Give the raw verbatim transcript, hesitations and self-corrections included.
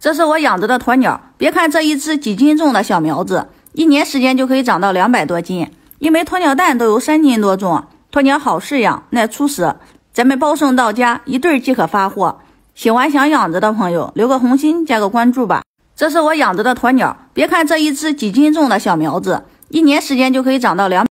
这是我养着的鸵鸟，别看这一只几斤重的小苗子，一年时间就可以长到两百多斤。一枚鸵鸟蛋都有三斤多重，鸵鸟好饲养，耐出食。咱们包送到家，一对即可发货。喜欢想养着的朋友，留个红心，加个关注吧。这是我养着的鸵鸟，别看这一只几斤重的小苗子，一年时间就可以长到两。